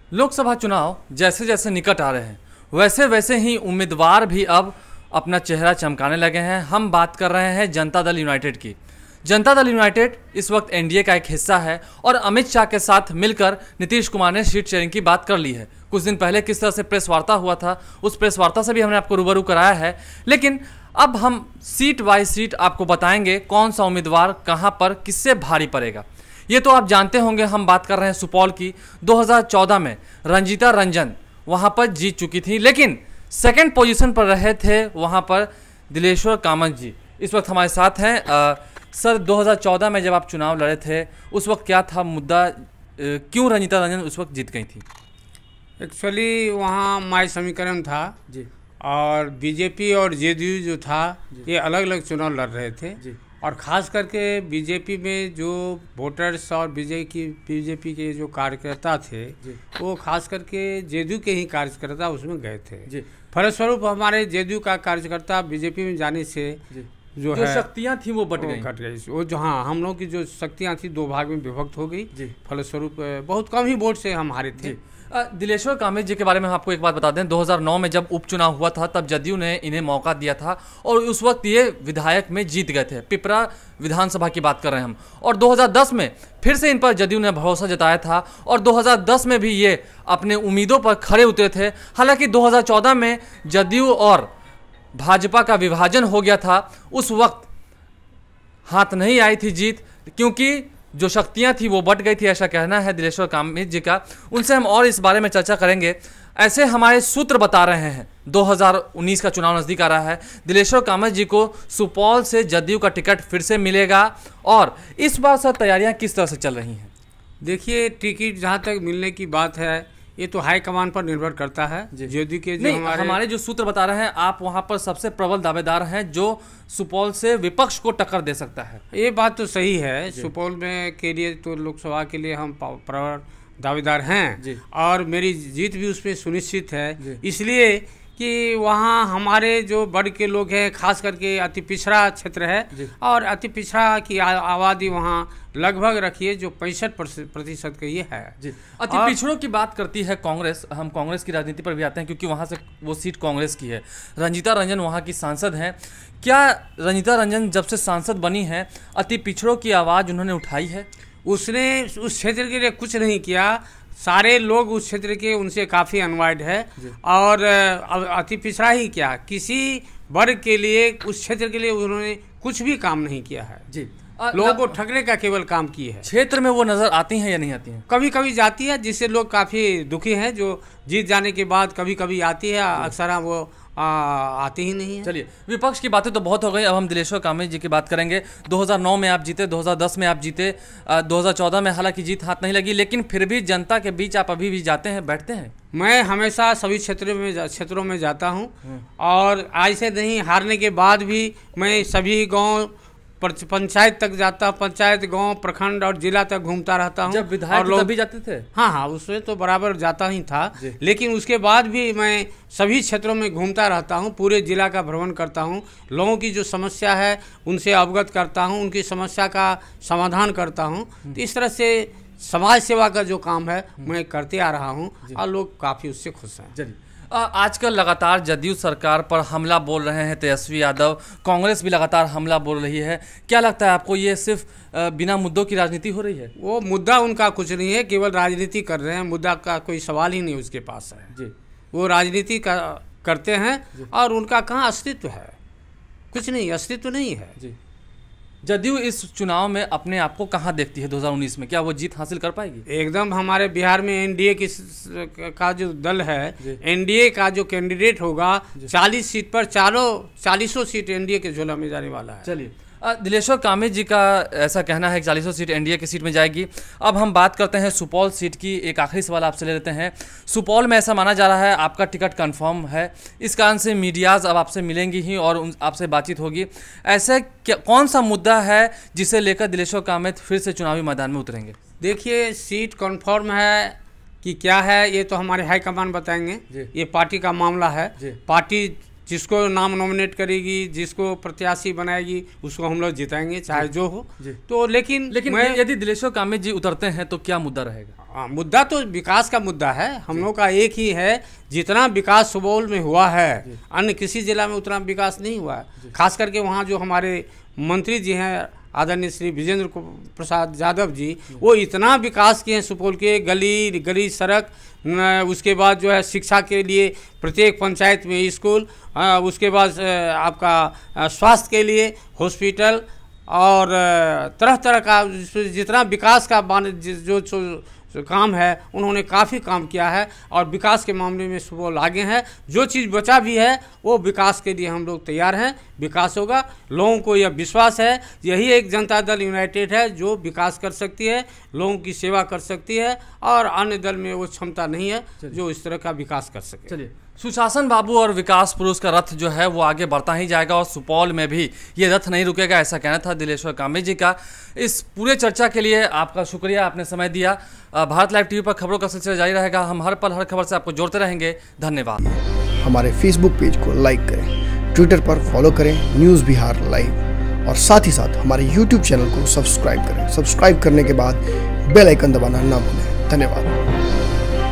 लोकसभा चुनाव जैसे जैसे निकट आ रहे हैं वैसे वैसे ही उम्मीदवार भी अब अपना चेहरा चमकाने लगे हैं। हम बात कर रहे हैं जनता दल यूनाइटेड की। जनता दल यूनाइटेड इस वक्त एनडीए का एक हिस्सा है और अमित शाह के साथ मिलकर नीतीश कुमार ने सीट शेयरिंग की बात कर ली है। कुछ दिन पहले किस तरह से प्रेस वार्ता हुआ था, उस प्रेस वार्ता से भी हमने आपको रूबरू कराया है। लेकिन अब हम सीट बाय सीट आपको बताएंगे कौन सा उम्मीदवार कहाँ पर किससे भारी पड़ेगा। ये तो आप जानते होंगे, हम बात कर रहे हैं सुपौल की। 2014 में रंजीता रंजन वहाँ पर जीत चुकी थी, लेकिन सेकंड पोजीशन पर रहे थे वहाँ पर दिलेश्वर कामत जी। इस वक्त हमारे साथ हैं। सर, 2014 में जब आप चुनाव लड़े थे उस वक्त क्या था मुद्दा, क्यों रंजीता रंजन उस वक्त जीत गई थी? एक्चुअली वहाँ माय समीकरण था जी, और बीजेपी और जेडीयू जो था ये अलग अलग चुनाव लड़ रहे थे जी, और ख़ास करके बीजेपी में जो वोटर्स और बीजेपी के जो कार्यकर्ता थे वो खास करके जेडीयू के ही कार्यकर्ता उसमें गए थे जी। फलस्वरूप हमारे जेडीयू का कार्यकर्ता बीजेपी में जाने से जो है शक्तियां थी वो कट गई। वो जो हाँ हम लोग की जो शक्तियाँ थी दो भाग में विभक्त हो गई। फलस्वरूप बहुत कम ही वोट से हम हारे थे। दिलेश्वर कामत जी के बारे में हम आपको एक बात बता दें, 2009 में जब उपचुनाव हुआ था तब जदयू ने इन्हें मौका दिया था और उस वक्त ये विधायक में जीत गए थे। पिपरा विधानसभा की बात कर रहे हैं हम। और 2010 में फिर से इन पर जदयू ने भरोसा जताया था और 2010 में भी ये अपने उम्मीदों पर खड़े उतरे थे। हालांकि 2014 में जदयू और भाजपा का विभाजन हो गया था, उस वक्त हाथ नहीं आई थी जीत, क्योंकि जो शक्तियां थी वो बट गई थी, ऐसा कहना है दिलेश्वर कामत जी का। उनसे हम और इस बारे में चर्चा करेंगे। ऐसे हमारे सूत्र बता रहे हैं 2019 का चुनाव नज़दीक आ रहा है, दिलेश्वर कामत जी को सुपौल से जदयू का टिकट फिर से मिलेगा। और इस बार सर तैयारियां किस तरह से चल रही हैं? देखिए, टिकट जहाँ तक मिलने की बात है ये तो हाईकमान पर निर्भर करता है। जेडीयू के जो हमारे जो सूत्र बता रहे हैं आप वहां पर सबसे प्रबल दावेदार हैं जो सुपौल से विपक्ष को टक्कर दे सकता है। ये बात तो सही है। सुपौल में के लिए तो लोकसभा के लिए हम प्रबल दावेदार हैं और मेरी जीत भी उसमें सुनिश्चित है, इसलिए कि वहाँ हमारे जो बढ़ के लोग हैं, खास करके अति पिछड़ा क्षेत्र है और अति पिछड़ा की आबादी वहाँ लगभग रखिए जो 65% का ये है जी। अति पिछड़ों की बात करती है कांग्रेस। हम कांग्रेस की राजनीति पर भी आते हैं क्योंकि वहाँ से वो सीट कांग्रेस की है। रंजीता रंजन वहाँ की सांसद हैं। क्या रंजीता रंजन जब से सांसद बनी है अति पिछड़ों की आवाज़ उन्होंने उठाई है? उसने उस क्षेत्र के लिए कुछ नहीं किया। सारे लोग उस क्षेत्र के उनसे काफ़ी अनवाइड है और अति पिछड़ा ही क्या, किसी वर्ग के लिए उस क्षेत्र के लिए उन्होंने कुछ भी काम नहीं किया है जी। लोगों को ठगने का केवल काम किए है। क्षेत्र में वो नजर आती हैं या नहीं आती हैं? कभी कभी जाती है, जिससे लोग काफ़ी दुखी हैं। जो जीत जाने के बाद कभी कभी आती है, अक्सर वो आती ही नहीं है। चलिए, विपक्ष की बातें तो बहुत हो गई, अब हम दिलेश्वर कामत जी की बात करेंगे। 2009 में आप जीते, 2010 में आप जीते, 2014 में हालांकि जीत हाथ नहीं लगी, लेकिन फिर भी जनता के बीच आप अभी भी जाते हैं, बैठते हैं? मैं हमेशा सभी क्षेत्रों में जाता हूं और आज से नहीं, हारने के बाद भी मैं सभी गांव पंचायत तक जाता, पंचायत, गांव, प्रखंड और जिला तक घूमता रहता हूं। जब विधायक लोग तभी जाते थे? हाँ, उसमें तो बराबर जाता ही था, लेकिन उसके बाद भी मैं सभी क्षेत्रों में घूमता रहता हूं, पूरे जिला का भ्रमण करता हूं, लोगों की जो समस्या है उनसे अवगत करता हूं, उनकी समस्या का समाधान करता हूं। तो इस तरह से समाज सेवा का जो काम है मैं करते आ रहा हूँ और लोग काफ़ी उससे खुश हैं। चलिए, आजकल लगातार जदयू सरकार पर हमला बोल रहे हैं तेजस्वी यादव, कांग्रेस भी लगातार हमला बोल रही है। क्या लगता है आपको, ये सिर्फ बिना मुद्दों की राजनीति हो रही है? वो मुद्दा उनका कुछ नहीं है, केवल राजनीति कर रहे हैं। मुद्दा का कोई सवाल ही नहीं उसके पास है जी। वो राजनीति करते हैं और उनका कहाँ अस्तित्व है? कुछ नहीं, अस्तित्व नहीं है जी। जदयू इस चुनाव में अपने आप को कहाँ देखती है 2019 में? क्या वो जीत हासिल कर पाएगी? एकदम। हमारे बिहार में एनडीए का जो दल है, एनडीए का जो कैंडिडेट होगा 40 सीट पर 40 सीट एनडीए के झोला में जाने वाला है। चलिए, दिलेश्वर कामत जी का ऐसा कहना है कि 40 सीट एनडीए की सीट में जाएगी। अब हम बात करते हैं सुपौल सीट की। एक आखिरी सवाल आपसे ले लेते हैं। सुपौल में ऐसा माना जा रहा है आपका टिकट कंफर्म है, इस कारण से मीडियाज़ अब आपसे मिलेंगी ही और आपसे बातचीत होगी। ऐसे कौन सा मुद्दा है जिसे लेकर दिलेश्वर कामत फिर से चुनावी मैदान में उतरेंगे? देखिए, सीट कंफर्म है कि क्या है ये तो हमारे हाईकमान बताएंगे। ये पार्टी का मामला है। पार्टी जिसको नाम नॉमिनेट करेगी, जिसको प्रत्याशी बनाएगी, उसको हम लोग जिताएंगे चाहे जो हो। तो लेकिन यदि दिलेश्वर कामित जी उतरते हैं तो क्या मुद्दा रहेगा? मुद्दा तो विकास का मुद्दा है। हम लोग का एक ही है, जितना विकास सुपौल में हुआ है अन्य किसी जिला में उतना विकास नहीं हुआ है। खास करके वहाँ जो हमारे मंत्री जी हैं आदरणीय श्री विजेंद्र प्रसाद यादव जी, वो इतना विकास किए हैं सुपौल के, गली गली सड़क, उसके बाद जो है शिक्षा के लिए प्रत्येक पंचायत में स्कूल, उसके बाद आपका स्वास्थ्य के लिए हॉस्पिटल और तरह तरह का जितना विकास का जो काम है उन्होंने काफ़ी काम किया है और विकास के मामले में सुपौल आगे है। जो चीज़ बचा भी है वो विकास के लिए हम लोग तैयार हैं, विकास होगा। लोगों को यह विश्वास है, यही एक जनता दल यूनाइटेड है जो विकास कर सकती है, लोगों की सेवा कर सकती है और अन्य दल में वो क्षमता नहीं है जो इस तरह का विकास कर सके। चलिए, सुशासन बाबू और विकास पुरुष का रथ जो है वो आगे बढ़ता ही जाएगा और सुपौल में भी ये रथ नहीं रुकेगा, ऐसा कहना था दिलेश्वर कामित जी का। इस पूरे चर्चा के लिए आपका शुक्रिया, आपने समय दिया। भारत लाइव टीवी पर खबरों का सिलसिला जारी रहेगा, हम हर पल हर खबर से आपको जोड़ते रहेंगे। धन्यवाद। हमारे फेसबुक पेज को लाइक करें, ट्विटर पर फॉलो करें न्यूज़ बिहार लाइव और साथ ही साथ हमारे यूट्यूब चैनल को सब्सक्राइब करें। सब्सक्राइब करने के बाद बेल आइकन दबाना ना भूलें। धन्यवाद।